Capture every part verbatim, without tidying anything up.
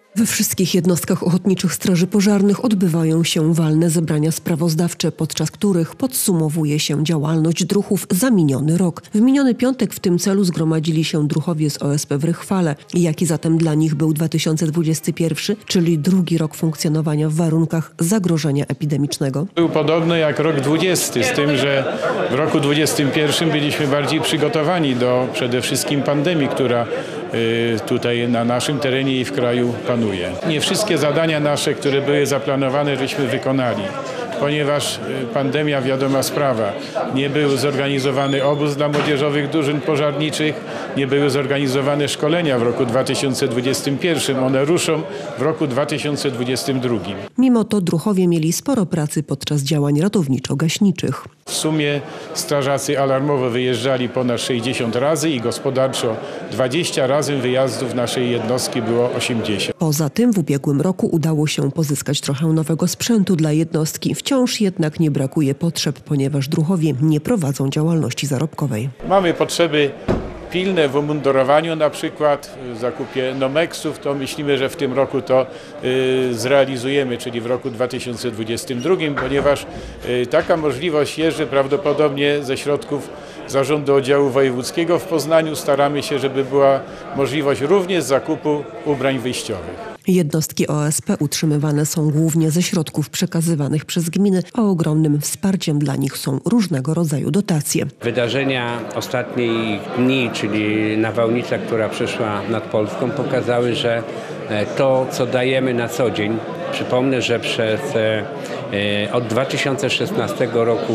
We wszystkich jednostkach ochotniczych straży pożarnych odbywają się walne zebrania sprawozdawcze, podczas których podsumowuje się działalność druhów za miniony rok. W miniony piątek w tym celu zgromadzili się druhowie z O S P w Rychwale. Jaki zatem dla nich był dwa tysiące dwudziesty pierwszy, czyli drugi rok funkcjonowania w warunkach zagrożenia epidemicznego? Był podobny jak rok dwudziesty, z tym, że w roku dwudziestym pierwszym byliśmy bardziej przygotowani do przede wszystkim pandemii, która tutaj na naszym terenie i w kraju panuje. Nie wszystkie zadania nasze, które były zaplanowane, żeśmy wykonali, ponieważ pandemia, wiadoma sprawa, nie był zorganizowany obóz dla młodzieżowych drużyn pożarniczych, nie były zorganizowane szkolenia w roku dwa tysiące dwudziestym pierwszym. One ruszą w roku dwa tysiące dwudziestym drugim. Mimo to druhowie mieli sporo pracy podczas działań ratowniczo-gaśniczych. W sumie strażacy alarmowo wyjeżdżali ponad sześćdziesiąt razy i gospodarczo dwadzieścia razy wyjazdów naszej jednostki było osiemdziesiąt. Poza tym w ubiegłym roku udało się pozyskać trochę nowego sprzętu dla jednostki. Wciąż jednak nie brakuje potrzeb, ponieważ druhowie nie prowadzą działalności zarobkowej. Mamy potrzeby pilne w umundurowaniu, na przykład w zakupie Nomeksów, to myślimy, że w tym roku to y, zrealizujemy, czyli w roku dwa tysiące dwudziestym drugim, ponieważ y, taka możliwość jest, że prawdopodobnie ze środków Zarządu Oddziału Wojewódzkiego w Poznaniu staramy się, żeby była możliwość również zakupu ubrań wyjściowych. Jednostki O S P utrzymywane są głównie ze środków przekazywanych przez gminy, a ogromnym wsparciem dla nich są różnego rodzaju dotacje. Wydarzenia ostatnich dni, czyli nawałnica, która przyszła nad Polską, pokazały, że to, co dajemy na co dzień, przypomnę, że przez od dwa tysiące szesnastego roku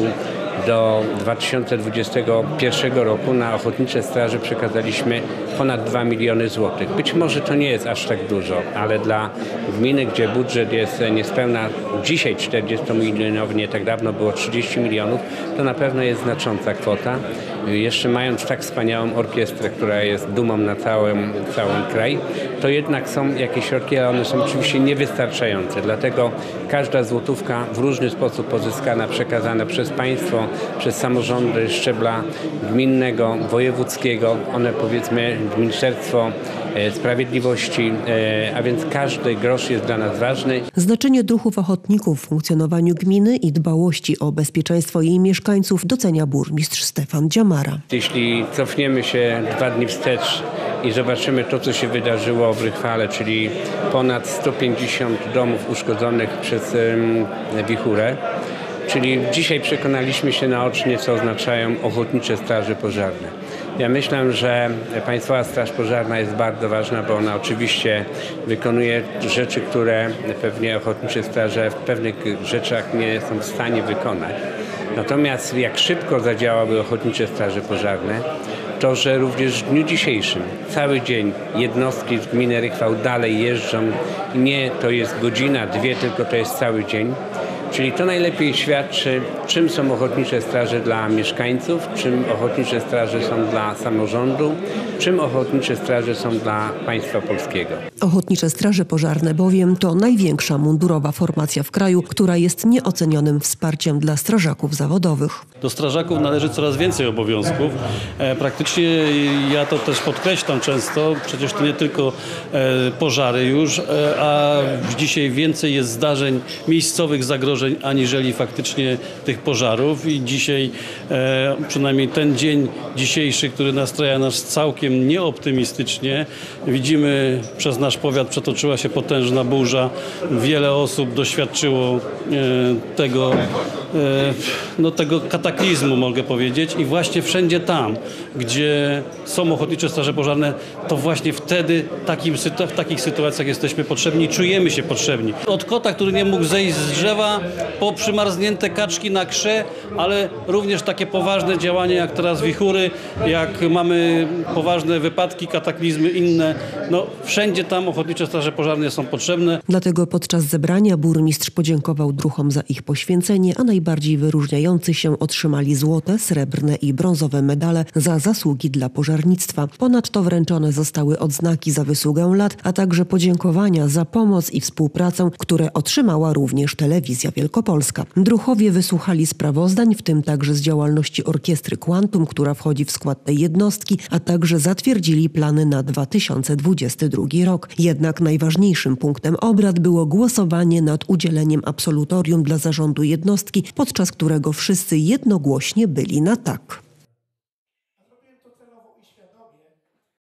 do dwa tysiące dwudziestego pierwszego roku na Ochotnicze Straże przekazaliśmy ponad dwa miliony złotych. Być może to nie jest aż tak dużo, ale dla gminy, gdzie budżet jest niespełna dzisiaj czterdziestomilionowy, nie tak dawno było trzydzieści milionów, to na pewno jest znacząca kwota. Jeszcze mając tak wspaniałą orkiestrę, która jest dumą na całym, cały kraj, to jednak są jakieś środki, ale one są oczywiście niewystarczające. Dlatego każda złotówka w różny sposób pozyskana, przekazana przez państwo, przez samorządy szczebla gminnego, wojewódzkiego, one powiedzmy Ministerstwo Sprawiedliwości, a więc każdy grosz jest dla nas ważny. Znaczenie druhów ochotników w funkcjonowaniu gminy i dbałości o bezpieczeństwo jej mieszkańców docenia burmistrz Stefan Dziamara. Jeśli cofniemy się dwa dni wstecz i zobaczymy to, co się wydarzyło w Rychwale, czyli ponad sto pięćdziesiąt domów uszkodzonych przez wichurę, czyli dzisiaj przekonaliśmy się naocznie, co oznaczają ochotnicze straże pożarne. Ja myślę, że Państwowa Straż Pożarna jest bardzo ważna, bo ona oczywiście wykonuje rzeczy, które pewnie ochotnicze straże w pewnych rzeczach nie są w stanie wykonać. Natomiast jak szybko zadziałały ochotnicze straże pożarne, to, że również w dniu dzisiejszym cały dzień jednostki z gminy Rychwał dalej jeżdżą i nie to jest godzina, dwie, tylko to jest cały dzień. Czyli to najlepiej świadczy, czym są ochotnicze straże dla mieszkańców, czym ochotnicze straże są dla samorządu, czym ochotnicze straże są dla państwa polskiego. Ochotnicze straże pożarne bowiem to największa mundurowa formacja w kraju, która jest nieocenionym wsparciem dla strażaków zawodowych. Do strażaków należy coraz więcej obowiązków. E, praktycznie ja to też podkreślam często, przecież to nie tylko e, pożary już, e, a dzisiaj więcej jest zdarzeń miejscowych zagrożeń aniżeli faktycznie tych pożarów i dzisiaj e, przynajmniej ten dzień dzisiejszy, który nastraja nas całkiem nieoptymistycznie. Widzimy, przez nasz powiat przetoczyła się potężna burza. Wiele osób doświadczyło e, tego, e, no, tego kataklizmu, mogę powiedzieć. I właśnie wszędzie tam, gdzie są ochotnicze straże pożarne, to właśnie wtedy takim, w takich sytuacjach jesteśmy potrzebni, czujemy się potrzebni. Od kota, który nie mógł zejść z drzewa, po przymarznięte kaczki na krze, ale również takie poważne działania jak teraz wichury, jak mamy poważne wypadki, kataklizmy inne. No, wszędzie tam ochotnicze straże pożarne są potrzebne. Dlatego podczas zebrania burmistrz podziękował druhom za ich poświęcenie, a najbardziej najbardziej wyróżniający się otrzymali złote, srebrne i brązowe medale za zasługi dla pożarnictwa. Ponadto wręczone zostały odznaki za wysługę lat, a także podziękowania za pomoc i współpracę, które otrzymała również Telewizja Wielkopolska. Druhowie wysłuchali sprawozdań, w tym także z działalności Orkiestry Quantum, która wchodzi w skład tej jednostki, a także zatwierdzili plany na dwa tysiące dwudziesty drugi rok. Jednak najważniejszym punktem obrad było głosowanie nad udzieleniem absolutorium dla zarządu jednostki, podczas którego wszyscy jednogłośnie byli na tak.